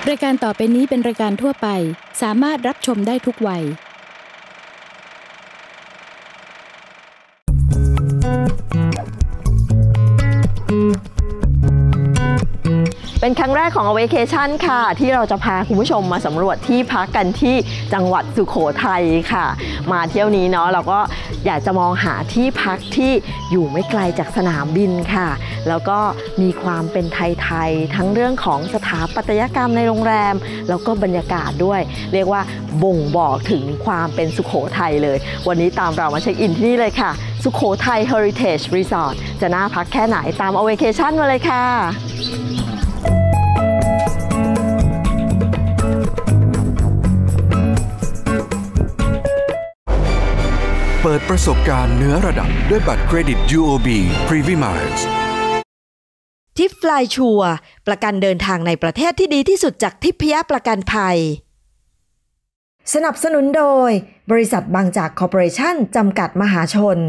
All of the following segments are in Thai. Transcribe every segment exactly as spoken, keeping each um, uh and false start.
รายการต่อไปนี้เป็นรายการทั่วไปสามารถรับชมได้ทุกวัยเป็นครั้งแรกของ Vacation ค่ะที่เราจะพาคุณผู้ชมมาสำรวจที่พักกันที่จังหวัดสุโขทัยค่ะมาเที่ยวนี้เนาะเราก็อยากจะมองหาที่พักที่อยู่ไม่ไกลจากสนามบินค่ะแล้วก็มีความเป็นไทยๆทั้งเรื่องของสถาปัตยกรรมในโรงแรมแล้วก็บรรยากาศด้วยเรียกว่าบ่งบอกถึงความเป็นสุโขทัยเลยวันนี้ตามเรามาเช็คอินที่นี่เลยค่ะสุโขทัย Heritage Resort จะน่าพักแค่ไหนตาม Vacation มาเลยค่ะเปิดประสบการณ์เหนือระดับด้วยบัตรเครดิต ยู โอ บี Privy Miles ทิปฟลายชัวร์ประกันเดินทางในประเทศที่ดีที่สุดจากทิพยประกันภัยสนับสนุนโดยบริษัทบางจากคอร์ปอเรชั่นจำกัดมหาชน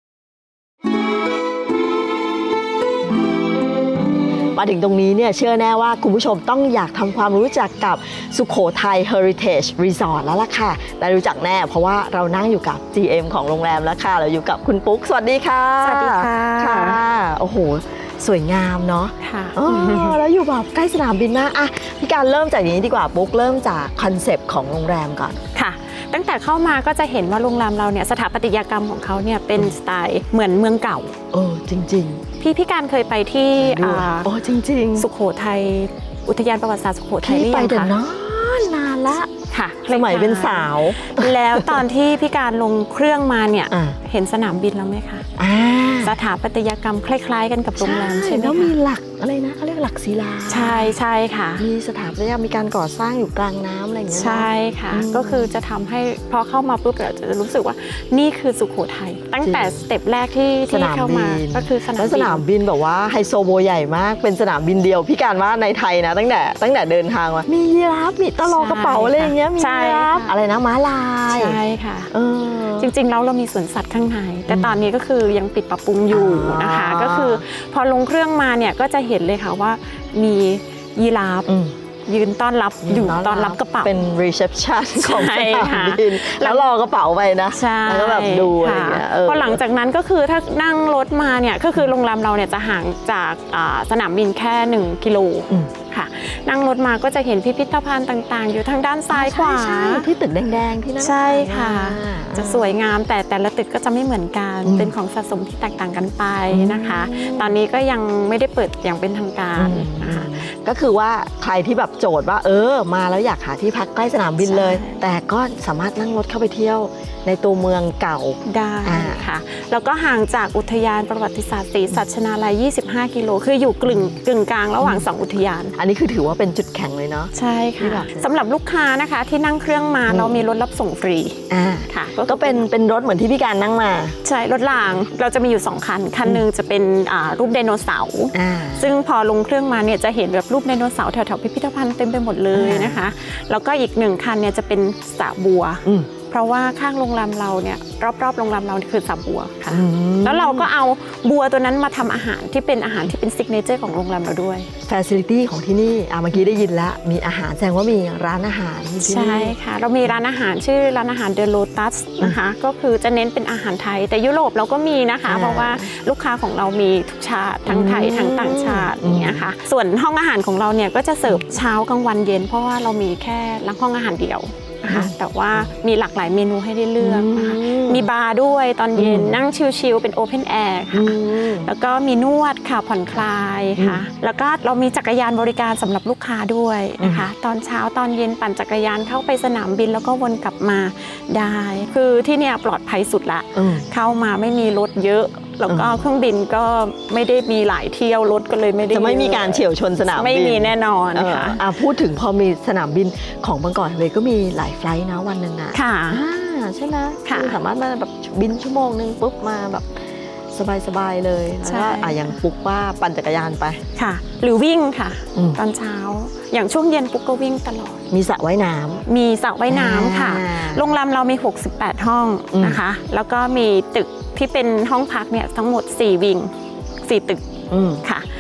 มาถึงตรงนี้เนี่ยเชื่อแน่ว่าคุณผู้ชมต้องอยากทำความรู้จักกับสุโขทัย Heritage Resort แล้วล่ะค่ะได้รู้จักแน่เพราะว่าเรานั่งอยู่กับ จี เอ็ม ของโรงแรมแล้วค่ะเราอยู่กับคุณปุ๊กสวัสดีค่ะสวัสดีค่ะค่ะโอ้โหสวยงามเนาะค่ะแล้วอยู่แบบใกล้สนามบินมากอ่ะพี่การเริ่มจากนี้ดีกว่าปุ๊กเริ่มจากคอนเซปต์ของโรงแรมก่อนค่ะตั้งแต่เข้ามาก็จะเห็นว่าโรงแรมเราเนี่ยสถาปัตยกรรมของเขาเนี่ยเป็นสไตล์เหมือนเมืองเก่าเออจริงๆพี่พี่การเคยไปที่โอ้จริงๆสุโขทัยอุทยานประวัติศาสตร์สุโขทัยหรือยังคะไปแต่นานนานละค่ะสมัยเป็นสาวแล้วตอนที่พี่การลงเครื่องมาเนี่ยเห็นสนามบินแล้วไหมคะสถาปัตยกรรมคล้ายๆกันกับโรงแรมใช่ไหมคะแล้วมีหลักอะไรนะเขาเรียกหลักศิลาใช่ใช่ค่ะมีสถาปัตยกรรมมีการก่อสร้างอยู่กลางน้ำอะไรอย่างเงี้ยใช่ค่ะก็คือจะทำให้พอเข้ามาปุ๊บเราจะรู้สึกว่านี่คือสุโขทัยตั้งแต่สเต็ปแรกที่ที่เข้ามาก็คือสนามบินแล้วสนามบินแบบว่าไฮโซโบใหญ่มากเป็นสนามบินเดียวพี่การว่าในไทยนะตั้งแต่ตั้งแต่เดินทางมามียีราฟมีตะลอกระเป๋าอะไรอย่างเงี้ยมียีราฟอะไรนะม้าลายใช่ค่ะจริงๆแล้วเรามีสวนสัตว์ข้างในแต่ตอนนี้ก็คือยังปิดปรับปรุงอยู่นะคะก็คือพอลงเครื่องมาเนี่ยก็จะเห็นเลยค่ะว่ามียีราฟยืนต้อนรับอยู่ต้อนรับกระเป๋าเป็น reception ของสนามบินแล้วรอกระเป๋าไปนะแล้วก็แบบดูอะไรอย่างเงี้ยพอหลังจากนั้นก็คือถ้านั่งรถมาเนี่ยก็คือโรงแรมเราเนี่ยจะห่างจากสนามบินแค่หนึ่งกิโลค่ะนั่งรถมาก็จะเห็นพิพิธภัณฑ์ต่างๆอยู่ทางด้านซ้ายขวาที่ตึกแดงๆที่นั่นใช่ค่ะจะสวยงามแต่แต่ละตึกก็จะไม่เหมือนกันเป็นของสะสมที่แตกต่างกันไปนะคะตอนนี้ก็ยังไม่ได้เปิดอย่างเป็นทางการนะคะก็คือว่าใครที่แบบโจทย์ว่าเออมาแล้วอยากหาที่พักใกล้สนามบินเลยแต่ก็สามารถนั่งรถเข้าไปเที่ยวในตัวเมืองเก่าได้ค่ะแล้วก็ห่างจากอุทยานประวัติศาสตร์ศรีสัชนาลัยยี่สิบห้ากิโลคืออยู่กึ่งกึ่งกลางระหว่างสองอุทยานอันนี้คือถือว่าเป็นจุดแข็งเลยเนาะใช่ค่ะสำหรับลูกค้านะคะที่นั่งเครื่องมาเรามีรถรับส่งฟรีอ่าค่ะก็เป็นเป็นรถเหมือนที่พี่การนั่งมาใช่รถรางเราจะมีอยู่สองคันคันนึงจะเป็นรูปไดโนเสาร์ซึ่งพอลงเครื่องมาเนี่ยจะเห็นแบบรูปไดโนเสาร์แถวๆพิพิธภัณฑ์เต็มไปหมดเลยนะคะแล้วก็อีกหนึ่งคันเนี่ยจะเป็นสระบัวเพราะว่าข้างโรงแรมเราเนี่ยรอบๆโรงแรมเราคือสระบัวค่ะแล้วเราก็เอาบัวตัวนั้นมาทำอาหารที่เป็นอาหารที่เป็นซิกเนเจอร์ของโรงแรมเราด้วยฟาซิลิตี้ของที่นี่อ่ะเมื่อกี้ได้ยินแล้วมีอาหารแสดงว่ามีร้านอาหารที่นี่ใช่ค่ะเรามีร้านอาหารชื่อร้านอาหารเดอะโลตัสนะคะก็คือจะเน้นเป็นอาหารไทยแต่ยุโรปเราก็มีนะคะเพราะว่าลูกค้าของเรามีทุกชาติทั้งไทยทั้งต่างชาติอย่างเงี้ยค่ะส่วนห้องอาหารของเราเนี่ยก็จะเสิร์ฟเช้ากลางวันเย็นเพราะว่าเรามีแค่ห้องอาหารเดียวแต่ว่ามีหลากหลายเมนูให้ได้เลือกนะคะมีบาร์ด้วยตอนเย็นนั่งชิลๆเป็นโอเพนแอร์ค่ะแล้วก็มีนวดค่ะผ่อนคลายค่ะแล้วก็เรามีจักรยานบริการสำหรับลูกค้าด้วยนะคะตอนเช้าตอนเย็นปั่นจักรยานเข้าไปสนามบินแล้วก็วนกลับมาได้คือที่เนี่ยปลอดภัยสุดละเข้ามาไม่มีรถเยอะแล้วก็เครื่องบินก็ไม่ได้มีหลายเที่ยวรถก็เลยไม่ได้จะไม่มีการเฉี่ยวชนสนามบินไม่มีแน่นอนค่ะพูดถึงพอมีสนามบินของบางกอกเลยก็มีหลายไฟล์นะวันหนึ่งอ่ะค่ะใช่ไหมสามารถมาแบบบินชั่วโมงนึงปุ๊บมาแบบสบายๆเลยแล้วก็อย่างปุ๊กว่าปั่นจักรยานไปค่ะหรือวิ่งค่ะตอนเช้าอย่างช่วงเย็นปุ๊กก็วิ่งตลอดมีสระว่ายน้ำมีสระว่ายน้ำค่ะโรงแรมเรามีหกสิบแปดห้องนะคะแล้วก็มีตึกที่เป็นห้องพักเนี่ยทั้งหมดสี่วิงสี่ตึกค่ะ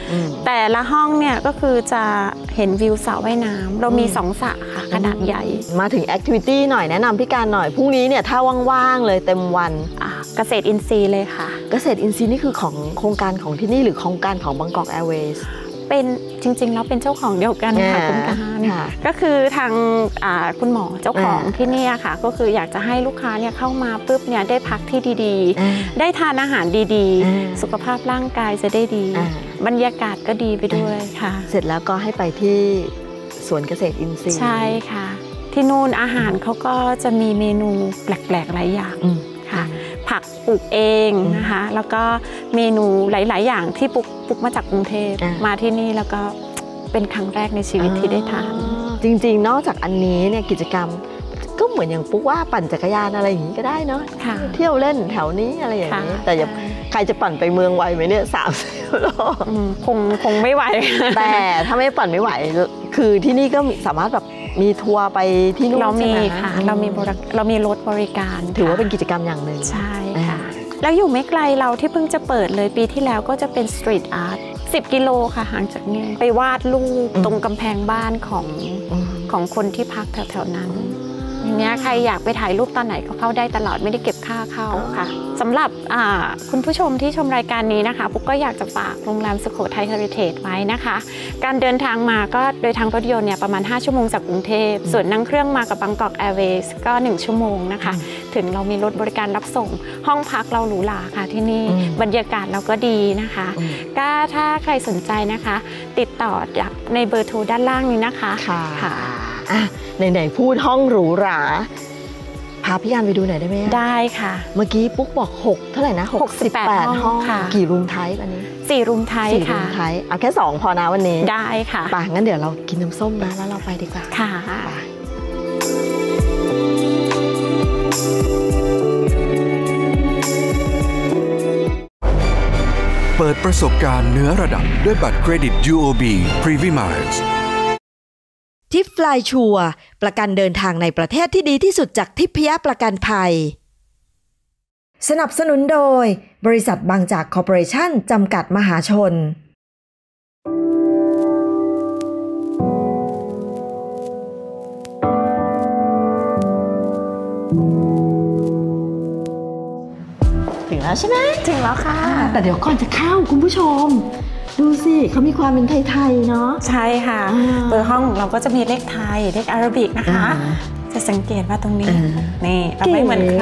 แต่ละห้องเนี่ยก็คือจะเห็นวิวสระว่ายน้ำเรามีสองสระค่ะขนาดใหญ่มาถึงแอคทิวิตี้หน่อยแนะนำพี่การหน่อยพรุ่งนี้เนี่ยถ้าว่างๆเลยเต็มวันเกษตรอินทรีย์เลยค่ะเกษตรอินทรีย์นี่คือของโครงการของที่นี่หรือโครงการของบางกอกแอร์เวย์เป็นจริงๆแล้วเป็นเจ้าของเดียวกันค่ะคุณการก็คือทางคุณหมอเจ้าของที่นี่ค่ะก็คืออยากจะให้ลูกค้าเนี่ยเข้ามาปุ๊บเนี่ยได้พักที่ดีๆได้ทานอาหารดีๆสุขภาพร่างกายจะได้ดีบรรยากาศก็ดีไปด้วยค่ะเสร็จแล้วก็ให้ไปที่สวนเกษตรอินทรีย์ใช่ค่ะที่นู่นอาหารเขาก็จะมีเมนูแปลกๆหลายอย่างค่ะผักปลูกเองนะคะแล้วก็เมนูหลายๆอย่างที่ปลูกปลูกมาจากกรุงเทพมาที่นี่แล้วก็เป็นครั้งแรกในชีวิตที่ได้ทานจริงๆนอกจากอันนี้เนี่ยกิจกรรมก็เหมือนอย่างปุ๊กว่าปั่นจักรยานอะไรอย่างนี้ก็ได้เนาะเที่ยวเล่นแถวนี้อะไรอย่างนี้แต่อย่าใครจะปั่นไปเมืองไวไหมเนี่ยสามสิบโลคงคงไม่ไหวแต่ถ้าไม่ปั่นไม่ไหวคือที่นี่ก็สามารถแบบมีทัวร์ไปที่นู่นเรามีค่ะเรามีเรามีรถบริการถือว่าเป็นกิจกรรมอย่างหนึ่งใช่ค่ะแล้วอยู่ไม่ไกลเราที่เพิ่งจะเปิดเลยปีที่แล้วก็จะเป็นสตรีทอาร์ตสิบกิโลค่ะห่างจากนี้ไปวาดรูปตรงกำแพงบ้านของของคนที่พักแถวๆนั้นอย่างเงี้ยใครอยากไปถ่ายรูปตอนไหนก็เข้าได้ตลอดไม่ได้เก็บค่าเข้าค่ะสำหรับคุณผู้ชมที่ชมรายการนี้นะคะปุ๊กก็อยากจะฝากโรงแรมสุโขทัยเฮริเทจไว้นะคะการเดินทางมาก็โดยทางรถยนต์เนี่ยประมาณห้าชั่วโมงจากกรุงเทพส่วนนั่งเครื่องมากับบางกอกแอร์เวย์ก็หนึ่งชั่วโมงนะคะถึงเรามีรถบริการรับส่งห้องพักเราหรูหราค่ะที่นี่บรรยากาศเราก็ดีนะคะก็ถ้าใครสนใจนะคะติดต่อจากในเบอร์โทรด้านล่างนี้นะคะค่ะไหนๆพูดห้องหรูหราพาพี่ยานไปดูหน่อยได้ไหมได้ค่ะเมื่อกี้ปุ๊กบอกหกเท่าไหร่นะหกสิบแปดห้องกี่รูมไทป์อันนี้สี่รูมไทป์ค่ะสี่รูมไทป์เอาแค่สองพอนะวันนี้ได้ค่ะป่ะงั้นเดี๋ยวเรากินน้ำส้มนะแล้วเราไปดีกว่าค่ะเปิดประสบการณ์เหนือระดับด้วยบัตรเครดิต ยู โอ บี Privy Miles ทิปฟลายชัวร์ประกันเดินทางในประเทศที่ดีที่สุดจากทิพยประกันภัยสนับสนุนโดยบริษัทบางจากคอร์ปอเรชั่นจำกัดมหาชนถึงแล้วใช่ไหมถึงแล้วค่ะแต่เดี๋ยวก่อนจะเข้าคุณผู้ชมดูสิเขามีความเป็นไทยๆเนาะใช่ค่ะเบอร์ห้องของเราก็จะมีเลขไทยเลขอาราบิกนะคะจะสังเกตว่าตรงนี้นี่เราไม่เหมือนใคร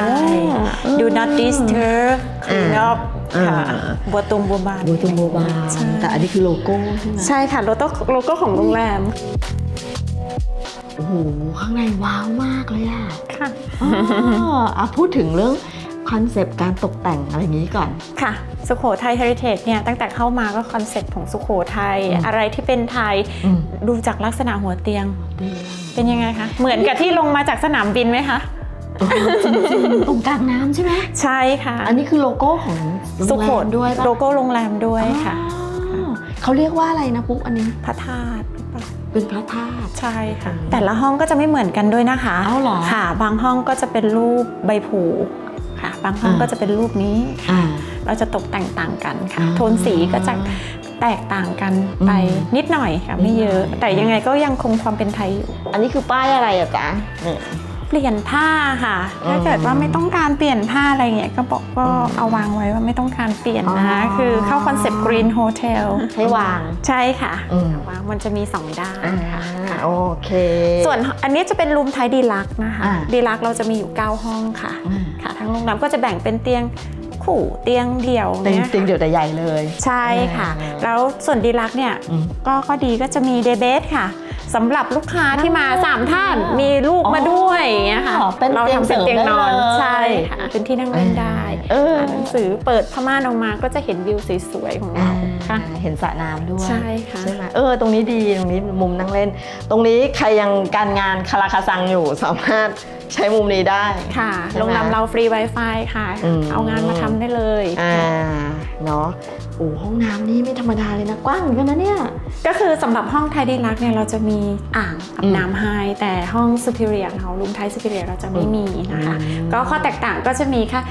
Do not disturb clean up ค่ะบัวตุงบัวบานบัวตุงบัวบานแต่อันนี้คือโลโก้ใช่ไหมใช่ค่ะโลโก้โลโก้ของโรงแรมโอ้โหข้างในว้าวมากเลยอ่ะค่ะอ่ะพูดถึงเรื่องคอนเซปต์การตกแต่งอะไรอย่างนี้ก่อนค่ะสุโขทัยเฮริเทจเนี่ยตั้งแต่เข้ามาก็คอนเซปต์ของสุโขทัยอะไรที่เป็นไทยดูจากลักษณะหัวเตียงเป็นยังไงคะเหมือนกับที่ลงมาจากสนามบินไหมคะตรงกลางน้ำใช่ไหมใช่ค่ะอันนี้คือโลโก้ของสุโขทัยด้วยโลโก้โรงแรมด้วยค่ะเขาเรียกว่าอะไรนะปุ๊กอันนี้พระธาตุเป็นพระธาตุใช่ค่ะแต่ละห้องก็จะไม่เหมือนกันด้วยนะคะอ้าวเหรอค่ะบางห้องก็จะเป็นรูปใบผูค่ะบางห้องก็จะเป็นรูปนี้เราจะตกแต่งต่างกันค่ะโทนสีก็จะแตกต่างกันไปนิดหน่อยค่ะไม่เยอะแต่ยังไงก็ยังคงความเป็นไทยอยู่อันนี้คือป้ายอะไรอะจ๊ะเปลี่ยนผ้าค่ะถ้าเกิดว่าไม่ต้องการเปลี่ยนผ้าอะไรเงี้ยก็บอกก็เอาวางไว้ว่าไม่ต้องการเปลี่ยนนะคือเข้าคอนเซ็ปต์ Green Hotel ให้วางใช่ค่ะวางมันจะมีสองด้านค่ะโอเคส่วนอันนี้จะเป็นรูมไทยดีลักซ์นะคะดีลักซ์เราจะมีอยู่เก้าห้องค่ะค่ะทั้งโรงแรมก็จะแบ่งเป็นเตียงคู่เตียงเดี่ยวเนี่ยเตียงเดี่ยวแต่ใหญ่เลยใช่ค่ะแล้วส่วนดีลักซ์เนี่ยก็ข้อดีก็จะมีเดย์เบดค่ะสำหรับลูกค้าที่มาสามท่านมีลูกมาด้วยอย่างเงี้ยค่ะเราทำเป็นเตียงนอนใช่ค่ะเป็นที่นั่งเล่นได้อ่านหนังสือเปิดผ้าม่านออกมาก็จะเห็นวิวสวยๆของเราค่ะเห็นสระน้ำด้วยใช่ค่ะใช่ไหมเออตรงนี้ดีตรงนี้มุมนั่งเล่นตรงนี้ใครยังการงานคาราคาซังอยู่สามารถใช้มุมนี้ได้ค่ะโรงแรมเราฟรี Wi-Fi ค่ะเอางานมาทำได้เลยอ่าเนาะโอ้ห้องน้ำนี่ไม่ธรรมดาเลยนะกว้างเหมือนกันนะเนี่ยก็คือสำหรับห้องไทยดีลักซ์เนี่ยเราจะมีอ่างอาบน้ำให้แต่ห้อง Superior เรารูมไทย Superior เราจะไม่มีนะคะก็ข้อแตกต่างก็จะมีค่ะ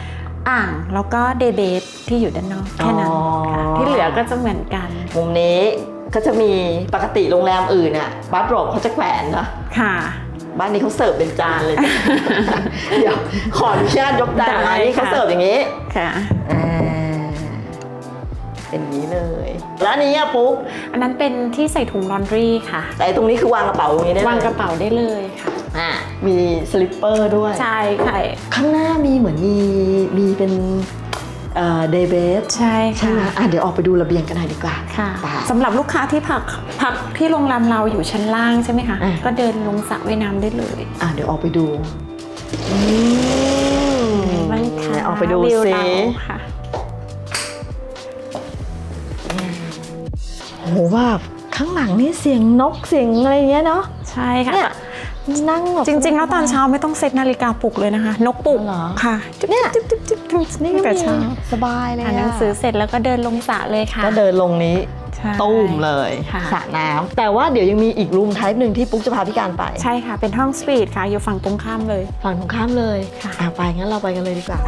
อ่างแล้วก็เดย์เบสที่อยู่ด้านนอกแค่นั้นค่ะที่เหลือก็จะเหมือนกันมุมนี้ก็จะมีปกติโรงแรมอื่นน่ะบัตรโรบเขาจะแขวนนะค่ะบ้านนี้เขาเสิร์ฟเป็นจานเลย เดี๋ยวขออนุญาตยกจานมานี่เขาเสิร์ฟอย่างนี้ค่ะเป็นอย่างนี้เลยแล้วอันนี้อะปุ๊กอันนั้นเป็นที่ใส่ถุงลอนดรี่ค่ะแต่ตรงนี้คือวางกระเป๋าตรงนี้ได้วางกระเป๋าได้เลยค่ะอ่ามีสลิปเปอร์ด้วยใช่ค่ะข้างหน้ามีเหมือนมีมีเป็นเอ่อเดย์เบสใช่ค่ะอ่ะเดี๋ยวออกไปดูระเบียงกันหน่อยดีกว่าค่ะสำหรับลูกค้าที่พักพักที่โรงแรมเราอยู่ชั้นล่างใช่ไหมคะก็เดินลงสระว่ายน้ำได้เลยอ่ะเดี๋ยวออกไปดูอืมบ้างค่ะออกไปดูสิค่ะโหว่าข้างหลังนี่เสียงนกเสียงอะไรเงี้ยเนาะใช่ค่ะนั่งจริงๆแล้วตอนเช้าไม่ต้องเซตนาฬิกาปลุกเลยนะคะนกปลุกค่ะเนี่ยนี่ก็เช้าสบายเลยอ่านหนังสือเสร็จแล้วก็เดินลงสระเลยค่ะก็เดินลงนี้ตุ้มเลยสระน้ำแต่ว่าเดี๋ยวยังมีอีกรูมไทป์หนึ่งที่ปุ๊กจะพาพี่การไปใช่ค่ะเป็นห้องสวีทค่ะอยู่ฝั่งตรงข้ามเลยฝั่งตรงข้ามเลยค่ะไปงั้นเราไปกันเลยดีกว่า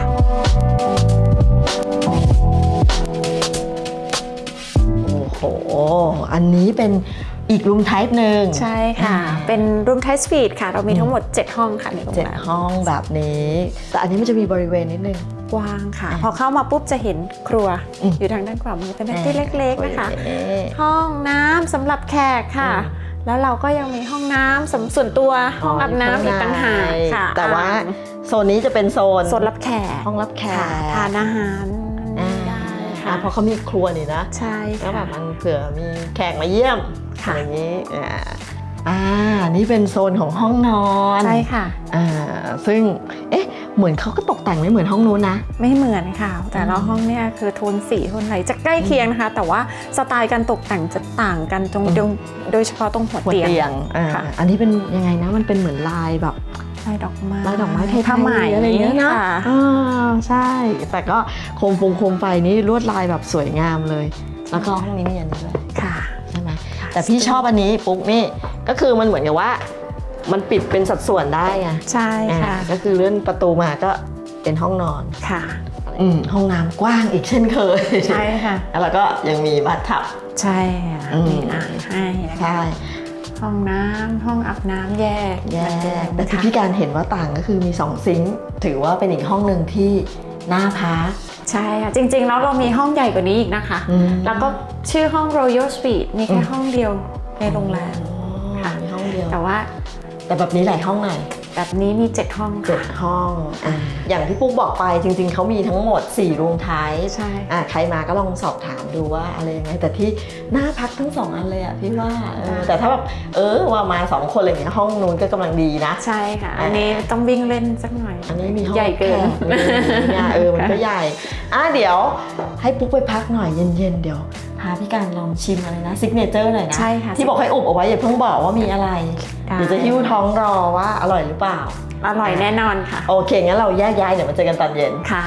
โอ้โหอันนี้เป็นอีกรูมไทป์หนึ่งใช่ค่ะเป็นรูมไทป์สวีทค่ะเรามีทั้งหมดเจ็ดห้องค่ะในโรงแรมเจ็ดห้องแบบนี้แต่อันนี้มันจะมีบริเวณนิดนึงกว้างค่ะพอเข้ามาปุ๊บจะเห็นครัวอยู่ทางด้านขวามือเป็นที่เล็กๆนะคะห้องน้ำสำหรับแขกค่ะแล้วเราก็ยังมีห้องน้ำส่วนตัวห้องอาบน้ำอีกต่างหากค่ะแต่ว่าโซนนี้จะเป็นโซนโซนรับแขกห้องรับแขกทานอาหารเพราะเขามีครัวนี่นะใช่แล้วแบบมันเผื่อมีแขกมาเยี่ยมอะไรอย่างนี้อ่านี่เป็นโซนของห้องนอนใช่ค่ะอ่าซึ่งเอ๊ะเหมือนเขาก็ตกแต่งไม่เหมือนห้องนู้นนะไม่เหมือนค่ะแต่ละห้องเนี่ยคือโทนสีโทนไหนจะใกล้เคียงนะคะแต่ว่าสไตล์การตกแต่งจะต่างกันตรงโดยเฉพาะตรงหัวเตียงค่ะอันนี้เป็นยังไงนะมันเป็นเหมือนลายแบบลายดอกไม้ลายดอกไม้ไทยๆอะไรอย่างเงี้ยนะอ่าใช่แต่ก็โคมฟงโคมไฟนี่ลวดลายแบบสวยงามเลยแล้วก็ห้องนี้มีอันนี้ด้วยค่ะใช่ไหมแต่พี่ชอบอันนี้ปุ๊กนี่ก็คือมันเหมือนกับว่ามันปิดเป็นสัดส่วนได้ไงใช่ค่ะก็คือเลื่อนประตูมาก็เป็นห้องนอนค่ะอืมห้องน้ำกว้างอีกเช่นเคยใช่ค่ะแล้วก็ยังมีบัตทับใช่ค่ะมีอ่างให้ใช่ห้องน้ำห้องอาบน้ำแยกแยกแต่ที่พี่การเห็นว่าต่างก็คือมีสองซิงค์ถือว่าเป็นอีกห้องหนึ่งที่น่าพักใช่ค่ะจริงๆแล้วเรามีห้องใหญ่กว่านี้อีกนะคะแล้วก็ชื่อห้อง Royal Suite มีแค่ห้องเดียวในโรงแรมค่ะมีห้องเดียวแต่ว่าแต่แบบนี้หลายห้องหน่อยแบบนี้มีเจ็ดห้องเจ็ดห้องอ่ะอย่างที่ปุ๊กบอกไปจริงๆเขามีทั้งหมดสี่รูมไทป์ใช่อ่ะใครมาก็ลองสอบถามดูว่าอะไรยังไงแต่ที่น่าพักทั้งสองอันเลยอ่ะพี่ว่าแต่ถ้าแบบเออว่ามาสองคนอะไรอย่างเงี้ยห้องนู้นก็กำลังดีนะใช่ค่ะอันนี้ต้องวิ่งเล่นสักหน่อยอันนี้มีห้องใหญ่เกินเออมันก็ใหญ่อ่ะเดี๋ยวให้ปุ๊กไปพักหน่อยเย็นๆเดี๋ยวพาพี่การลองชิมอะไรนะซิกเนเจอร์หน่อยนะใช่ค่ะที่บอกให้อุบเอาไว้อย่าเพิ่งบอกว่ามีอะไรเดี๋ยวจะหิ้วท้องรอว่าอร่อยหรือเปล่าอร่อยแน่นอนค่ะโอเคงั้นเราแยกย้ายเดี๋ยวมาเจอกันตอนเย็นค่ะ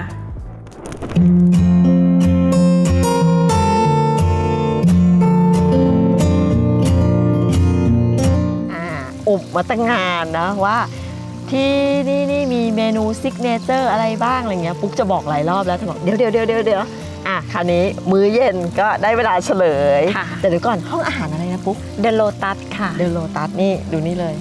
อุบมาตั้งงานนะว่าที่นี่นี่มีเมนูซิกเนเจอร์อะไรบ้างอะไรเงี้ยปุ๊กจะบอกหลายรอบแล้วจะบอกเดี๋ยวเดี๋ยวเดี๋ยวเดี๋ยวเดี๋ยวอ่ะคราวนี้มื้อเย็นก็ได้เวลาเฉลยแต่เดี๋ยวก่อนห้องอาหารอะไรนะปุ๊ก The Lotus ค่ะ The Lotus นี่ดูนี่เลย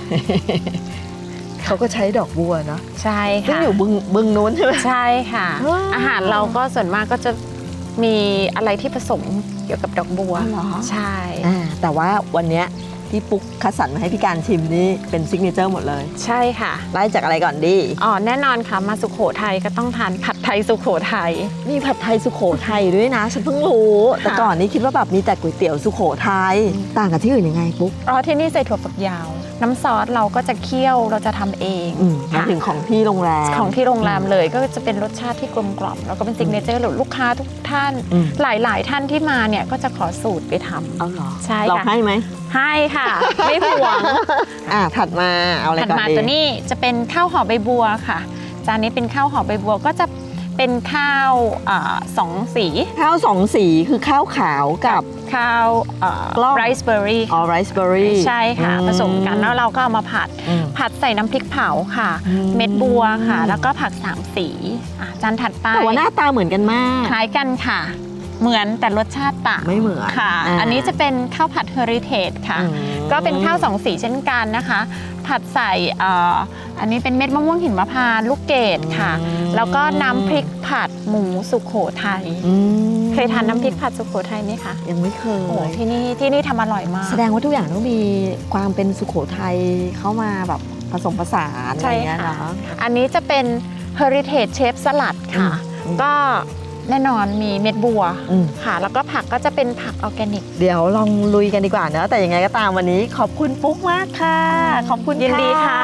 เขาก็ใช้ดอกบัวเนาะใช่ค่ะซึ่งอยู่บึงบึงนู้นใช่ไหมใช่ค่ะอาหารเราก็ส่วนมากก็จะมีอะไรที่ผสมเกี่ยวกับดอกบัวเหรอใช่แต่ว่าวันนี้ที่ปุ๊กคัดสรรมาให้พี่การชิมนี่เป็นซิกเนเจอร์หมดเลยใช่ค่ะไล่จากอะไรก่อนดีอ๋อแน่นอนค่ะมาสุโขทัยก็ต้องทานผัดไทยสุโขทัยมีผัดไทยสุโขทัยด้วยนะฉันเพิ่งรู้แต่ก่อนนี้คิดว่าแบบมีแต่ก๋วยเตี๋ยวสุโขทัยต่างกับที่อื่นยังไงปุ๊กอ๋อที่นี่ใส่ถั่วฝักยาวน้ำซอสเราก็จะเคี่ยวเราจะทำเองมาถึงของที่โรงแรมของที่โรงแรมเลยก็จะเป็นรสชาติที่กลมกล่อมแล้วก็เป็นซิกเนเจอร์หรือลูกค้าทุกท่านหลายๆท่านที่มาเนี่ยก็จะขอสูตรไปทำเอาเหรอใช่เราให้ไหมให้ค่ะไม่ห่วงอ่าถัดมาเอาอะไรก่อนดีถัดมาตัวนี้จะเป็นข้าวห่อใบบัวค่ะจานนี้เป็นข้าวห่อใบบัวก็จะเป็นข้าวสองสีข้าวสองสีคือข้าวขาวกับข้าวไรซ์เบอร์รี่อ๋อไรซ์เบอร์รี่ใช่ค่ะผสมกันแล้วเราก็เอามาผัดผัดใส่น้ำพริกเผาค่ะเม็ดบัวค่ะแล้วก็ผักสามสีจานถัดไปแต่ว่าหน้าตาเหมือนกันมากคล้ายกันค่ะเหมือนแต่รสชาติต่างไม่เหมือนค่ะ อันนี้จะเป็นข้าวผัดเฮอริเทจค่ะก็เป็นข้าวสองสีเช่นกันนะคะผัดใส่อันนี้เป็นเม็ดมะม่วงหิมพานต์ลูกเกดค่ะแล้วก็น้ำพริกผัดหมูสุโขทัยเคยทานน้ำพริกผัดสุโขทัยไหมคะยังไม่เคยโอ้ที่นี่ที่นี่ทำอร่อยมากแสดงว่าทุกอย่างต้องมีความเป็นสุโขทัยเข้ามาแบบผสมผสานอะไรอย่างเงี้ยนะอันนี้จะเป็นเฮอริเทจเชฟสลัดค่ะก็แน่นอนมีเม็ดบัวค่ะแล้วก็ผักก็จะเป็นผักออร์แกนิกเดี๋ยวลองลุยกันดีกว่าเนอะแต่ยังไงก็ตามวันนี้ขอบคุณปุ๊กมากค่ะขอบคุณยินดีค่ะ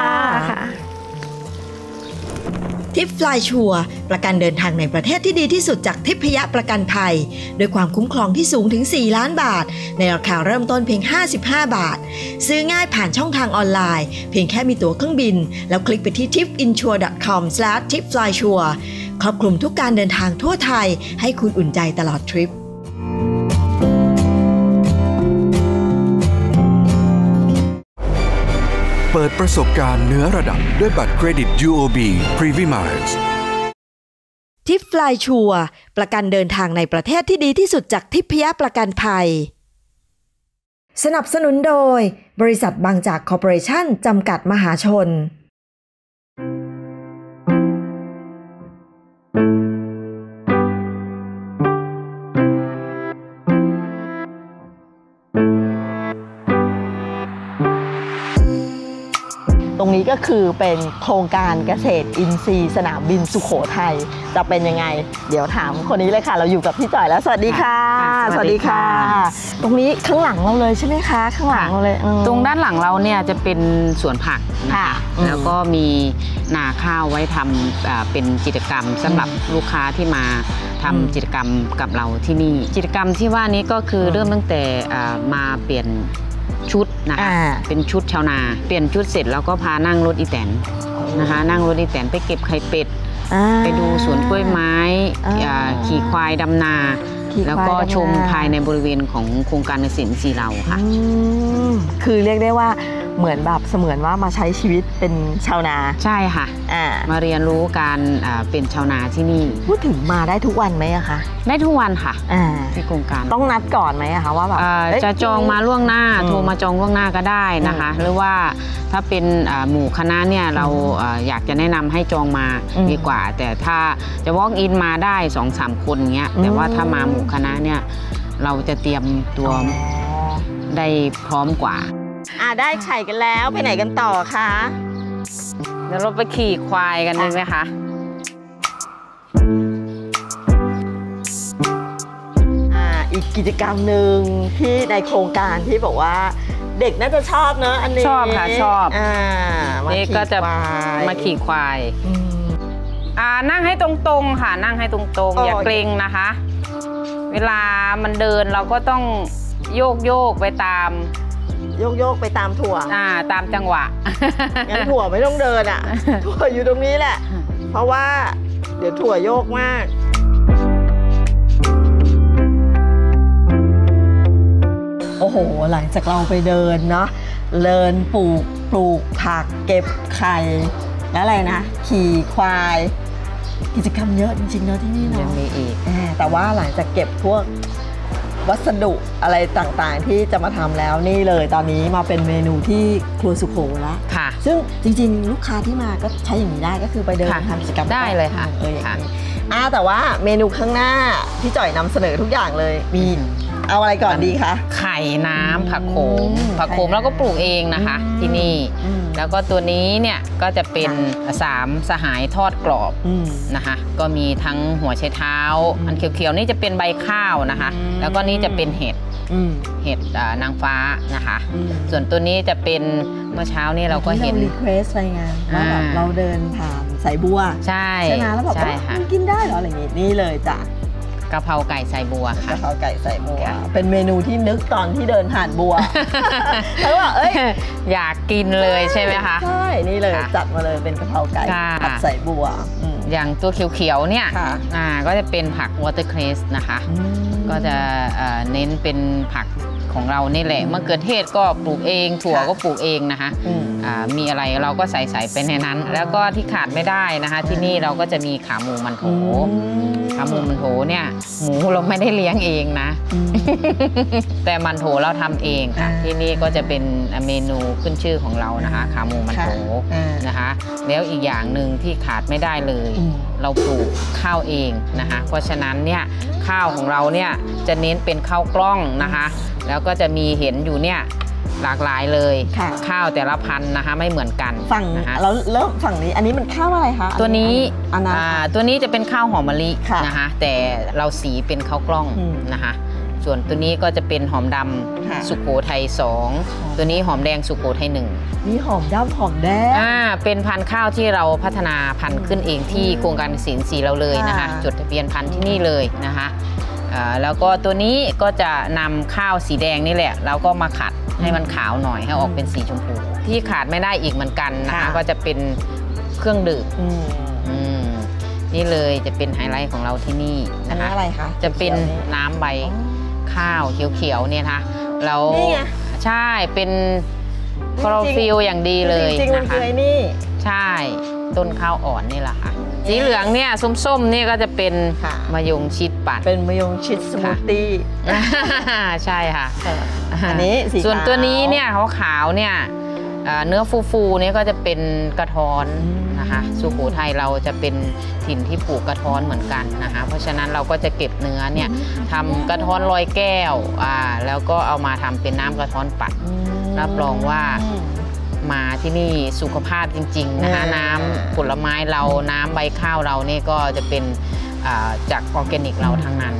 ทิปฟลายชัวร์ประกันเดินทางในประเทศที่ดีที่สุดจากทิพยประกันภัยโดยความคุ้มครองที่สูงถึงสี่ล้านบาทในราคาเริ่มต้นเพียงห้าสิบห้าบาทซื้อง่ายผ่านช่องทางออนไลน์เพียงแค่มีตั๋วเครื่องบินแล้วคลิกไปที่ ทิปอินชัวร์ ดอท คอม สแลช ทิปฟลายชัวร์ ครอบคลุมทุกการเดินทางทั่วไทยให้คุณอุ่นใจตลอดทริปเปิดประสบการณ์เหนือระดับด้วยบัตรเครดิต ยู โอ บี Privy Miles ทิปฟลายชัวร์ประกันเดินทางในประเทศที่ดีที่สุดจากทิพยประกันภัยสนับสนุนโดยบริษัทบางจากคอร์ปอเรชั่นจำกัดมหาชนตรงนี้ก็คือเป็นโครงการเกษตรอินทรีย์สนามบินสุโขทัยจะเป็นยังไงเดี๋ยวถามคนนี้เลยค่ะเราอยู่กับพี่จ่อยแล้วสวัสดีค่ะสวัสดีค่ะตรงนี้ข้างหลังเราเลยใช่ไหมคะข้างหลังเราเลยตรงด้านหลังเราเนี่ยจะเป็นสวนผักนะคะแล้วก็มีนาข้าวไว้ทำเป็นกิจกรรมสำหรับลูกค้าที่มาทำกิจกรรมกับเราที่นี่กิจกรรมที่ว่านี้ก็คือเริ่มตั้งแต่มาเปลี่ยนชุดนะคะเป็นชุดชาวนาเปลี่ยนชุดเสร็จแล้วก็พานั่งรถอีแตนนะคะนั่งรถอีแตนไปเก็บไข่เป็ดไปดูสวนกล้วยไม้ขี่ควายดำนาแล้วก็ชมภายในบริเวณของโครงการเกษตรอินทรีย์เราค่ะคือเรียกได้ว่าเหมือนแบบเสมือนว่ามาใช้ชีวิตเป็นชาวนาใช่ค่ะมาเรียนรู้การเป็นชาวนาที่นี่พูดถึงมาได้ทุกวันไหมอะคะได้ทุกวันค่ะที่โครงการต้องนัดก่อนไหมอะคะว่าแบบจะจองมาล่วงหน้าโทรมาจองล่วงหน้าก็ได้นะคะหรือว่าถ้าเป็นหมู่คณะเนี่ยเราอยากจะแนะนำให้จองมาดีกว่าแต่ถ้าจะ walk in มาได้ สองสาม คนเงี้ยแต่ว่าถ้ามาหมู่คณะเนี่ยเราจะเตรียมตัวได้พร้อมกว่าอ่าได้ไข่กันแล้วไปไหนกันต่อคะเดี๋ยวเราไปขี่ควายกันเลยไหมคะอ่าอีกกิจกรรมหนึ่งที่ในโครงการที่บอกว่าเด็กน่าจะชอบเนอะอันนี้ชอบค่ะชอบอ่านี่ก็จะมาขี่ควายอ่านั่งให้ตรงๆค่ะนั่งให้ตรงๆอย่าเกรงนะคะเวลามันเดินเราก็ต้องโยกโยกไปตามโยกโยกไปตามถั่วอ่าตามจังหวะงั้นถั่วไม่ต้องเดินอ่ะถั่วอยู่ตรงนี้แหละเพราะว่าเดี๋ยวถั่วโยกมากโอ้โหหลังจากเราไปเดินเนาะเดินปลูกปลูกผักเก็บไข่แล้วอะไรนะขี่ควายกิจกรรมเยอะจริงๆเนาะที่นี่เนาะยังมีอีกแต่ว่าหลังจากเก็บพวกวัสดุอะไรต่างๆที่จะมาทำแล้วนี่เลยตอนนี้มาเป็นเมนูที่ครัวสุโขแล้วค่ะซึ่งจริงๆลูกค้าที่มาก็ใช้อย่างนี้ได้ก็คือไปเดินทำกิจกรรมได้เลยค่ะเอออย่างนี้อ่าแต่ว่าเมนูข้างหน้าพี่จ่อยนำเสนอทุกอย่างเลยมีเอาอะไรก่อนดีคะไข่น้ำผักโขมผักโขมแล้วก็ปลูกเองนะคะที่นี่แล้วก็ตัวนี้เนี่ยก็จะเป็นสามสหายทอดกรอบนะคะก็มีทั้งหัวไชเท้าอันเขียวๆนี่จะเป็นใบข้าวนะคะแล้วก็นี่จะเป็นเห็ดเห็ดนางฟ้านะคะส่วนตัวนี้จะเป็นเมื่อเช้านี่เราก็เห็นรีเควสไปงานว่าแบบเราเดินผ่านสายบัวใช่ใช่ไหมแล้วแบบมันกินได้เหรออะไรอย่างงี้นี่เลยจ้ะกะเพราไก่ใส่บัวค่ะกะเพราไก่ใส่บัวเป็นเมนูที่นึกตอนที่เดินผ่านบัวเพราะว่าเอ้ยอยากกินเลยใช่ไหมคะใช่นี่เลยจัดมาเลยเป็นกะเพราไก่ผัดใส่บัวอย่างตัวเขียวๆเนี่ยอ่าก็จะเป็นผักวอเตอร์เครสนะคะก็จะเน้นเป็นผักของเรานี่แหละมะเขือเทศก็ปลูกเองถั่วก็ปลูกเองนะคะมีอะไรเราก็ใส่ใส่ไปในนั้นแล้วก็ที่ขาดไม่ได้นะคะที่นี่เราก็จะมีขาหมูมันโถขาหมูมันโถเนี่ยหมูเราไม่ได้เลี้ยงเองนะแต่มันโถเราทำเองค่ะที่นี่ก็จะเป็นเมนูขึ้นชื่อของเรานะคะขาหมูมันโถนะคะแล้วอีกอย่างหนึ่งที่ขาดไม่ได้เลยเราปลูกข้าวเองนะคะเพราะฉะนั้นเนี่ยข้าวของเราเนี่ยจะเน้นเป็นข้าวกล้องนะคะแล้วก็จะมีเห็นอยู่เนี่ยหลากหลายเลยข้าวแต่ละพันธุ์นะคะไม่เหมือนกันฝั่งนะคะแล้วเริ่มฝั่งนี้อันนี้มันข้าวอะไรคะตัวนี้ตัวนี้จะเป็นข้าวหอมมะลินะคะแต่เราสีเป็นข้าวกล้องนะคะส่วนตัวนี้ก็จะเป็นหอมดำสุโขทัยสองตัวนี้หอมแดงสุโขทัยหนึ่งนี่หอมดำหอมแดงอ่าเป็นพันธุ์ข้าวที่เราพัฒนาพันธุ์ขึ้นเองที่โครงการเกษตรอินทรีย์เราเลยนะคะจดทะเบียนพันธุ์ที่นี่เลยนะคะแล้วก็ตัวนี้ก็จะนำข้าวสีแดงนี่แหละเราก็มาขัดให้มันขาวหน่อยให้ออกเป็นสีชมพูที่ขาดไม่ได้อีกเหมือนกันนะคะก็จะเป็นเครื่องดื่มนี่เลยจะเป็นไฮไลท์ของเราที่นี่นะคะอะไรคะจะเป็นน้ำใบข้าวเขียวๆเนี่ยนะคะแล้วใช่เป็นคลอโรฟิลอย่างดีเลยจริงๆมันคือไอ้นี่ใช่ต้นข้าวอ่อนนี่แหละค่ะสีเหลืองเนี่ยส้มๆนี่ก็จะเป็นมะยงชิดปั่นเป็นมะยงชิดสมูทตี้ใช่ค่ะอันนี้ส่วนตัวนี้เนี่ยขาวๆเนี่ยเนื้อฟูๆนี่ก็จะเป็นกระท้อนนะคะสุโขทัยเราจะเป็นถิ่นที่ปลูกกระท้อนเหมือนกันนะคะเพราะฉะนั้นเราก็จะเก็บเนื้อเนี่ยทำกระท้อนลอยแก้วอ่าแล้วก็เอามาทำเป็นน้ำกระท้อนปั่นรับรองว่ามาที่นี่สุขภาพจริงๆนะคะน้ำผลไม้เราน้ำใบข้าวเรานี่ก็จะเป็นจากออร์แกนิกเราทั้งนั้น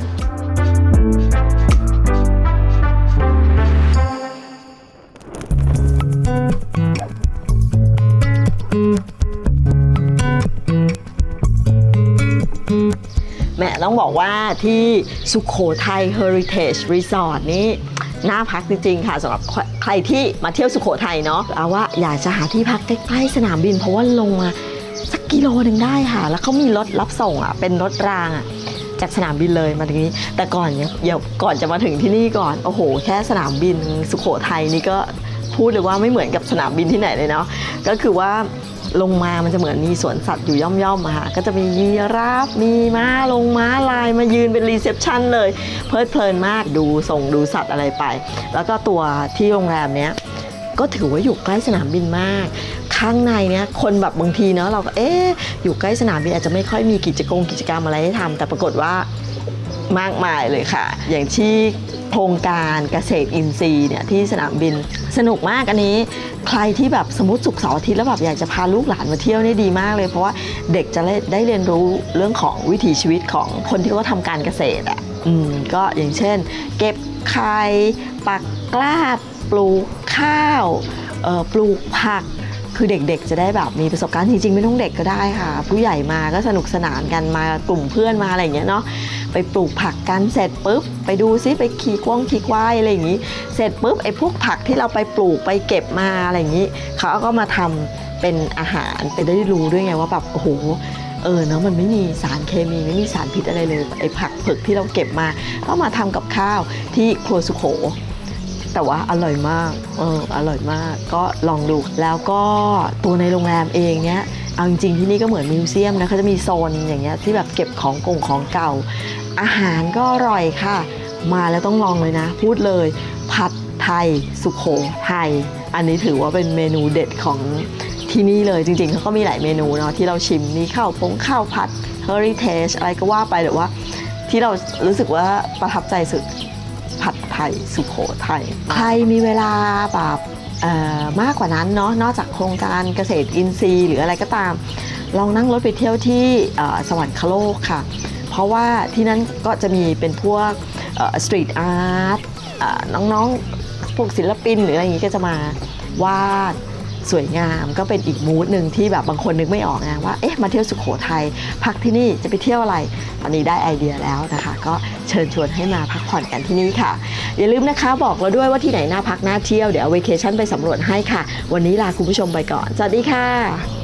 แม่ต้องบอกว่าที่สุโขทัย Heritage Resort นี้น่าพักจริงๆค่ะสำหรับใครที่มาเที่ยวสุโขทัยเนาะเอาว่าอยากจะหาที่พักใกล้ๆสนามบินเพราะว่าลงมาสักกิโลหนึ่งได้ค่ะแล้วเขามีรถรับส่งอ่ะเป็นรถรางอ่ะจากสนามบินเลยมาถึงนี้แต่ก่อนเนี่ยเดี๋ยวก่อนจะมาถึงที่นี่ก่อนโอ้โหแค่สนามบินสุโขทัยนี่ก็พูดเลยว่าไม่เหมือนกับสนามบินที่ไหนเลยเนาะก็คือว่าลงมามันจะเหมือนมีสวนสัตว์อยู่ย่อมๆอะค่ะก็จะมียีราฟมีม้าลงม้าลายมายืนเป็นรีเซพชันเลยเพลิดเพลินมากดูส่งดูสัตว์อะไรไปแล้วก็ตัวที่โรงแรมเนี้ยก็ถือว่าอยู่ใกล้สนามบินมากข้างในเนี้ยคนแบบบางทีเนาะเราก็เอ๊ะอยู่ใกล้สนามบินอาจจะไม่ค่อยมีกิจกรรมกิจกรรมอะไรให้ทำแต่ปรากฏว่ามากมายเลยค่ะอย่างที่โครงการเกษตรอินทรีย์เนี่ยที่สนามบินสนุกมากอันนี้ใครที่แบบสมมติศุกร์เสาร์อาทิตย์แล้วแบบอยากจะพาลูกหลานมาเที่ยวนี่ดีมากเลยเพราะว่าเด็กจะได้เรียนรู้เรื่องของวิถีชีวิตของคนที่เขาทำการเกษตรอ่ะอืมก็อย่างเช่นเก็บไข่ปักกล้าปลูกข้าวเอ่อปลูกผักคือเด็กๆจะได้แบบมีประสบการณ์จริงๆไม่ต้องเด็กก็ได้ค่ะผู้ใหญ่มาก็สนุกสนานกันมากลุ่มเพื่อนมาอะไรอย่างเงี้ยเนาะไปปลูกผักกันเสร็จปุ๊บไปดูซิไปขี่กว้างขี่ควายอะไรอย่างงี้เสร็จปุ๊บไอ้พวกผักที่เราไปปลูกไปเก็บมาอะไรอย่างงี้เขาก็มาทำเป็นอาหารไปได้รู้ด้วยไงว่าแบบโอ้โหเออเนาะมันไม่มีสารเคมีไม่มีสารพิษอะไรเลยไอ้ผักผึกที่เราเก็บมาก็มาทำกับข้าวที่ครัวสุโขแต่ว่าอร่อยมากเอออร่อยมากก็ลองดูแล้วก็ตัวในโรงแรมเองเนี้ยเอาจริงๆที่นี่ก็เหมือนมิวเซียมนะเขาจะมีโซนอย่างเงี้ยที่แบบเก็บของกงของเก่าอาหารก็อร่อยค่ะมาแล้วต้องลองเลยนะพูดเลยผัดไทยสุโขทัยอันนี้ถือว่าเป็นเมนูเด็ดของที่นี่เลยจริงๆเขาก็มีหลายเมนูเนาะที่เราชิมมีข้าวพงข้าวผัด Heritage อะไรก็ว่าไปแต่ว่าที่เรารู้สึกว่าประทับใจสุดผัดไทยสุโขทัยใครมีเวลาแบบมากกว่านั้นเนาะนอกจากโครงการเกษตรอินทรีย์หรืออะไรก็ตามลองนั่งรถไปเที่ยวที่สวรรคโลกค่ะเพราะว่าที่นั่นก็จะมีเป็นพวกสตรีทอาร์ตน้องๆพวกศิลปินหรืออะไรอย่างนี้ก็จะมาวาดสวยงามก็เป็นอีกมูดหนึ่งที่แบบบางคนนึกไม่ออกนะว่าเอ๊ะมาเที่ยวสุโขทัยพักที่นี่จะไปเที่ยวอะไรตอนนี้ได้ไอเดียแล้วนะคะก็เชิญชวนให้มาพักผ่อนกันที่นี่ค่ะอย่าลืมนะคะบอกเราด้วยว่าที่ไหนน่าพักน่าเที่ยวเดี๋ยวเอาเวเคชั่นไปสำรวจให้ค่ะวันนี้ลาคุณผู้ชมไปก่อนสวัสดีค่ะ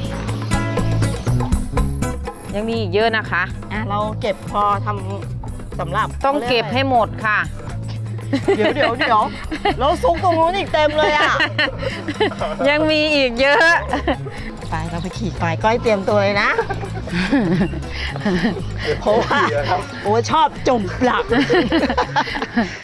ยังมีอีกเยอะนะคะอ่ะเราเก็บพอทสำหรับต้องเก็บให้หมดค่ะเดี๋ยวเดี๋ยวเดี๋ยวแล้วซุกตรงนู้นอีกเต็มเลยอ่ะยังมีอีกเยอะไปเราไปขี่ควายก้อยเตรียมตัวเลยนะเพราะว่าโอ้ชอบจมปลัก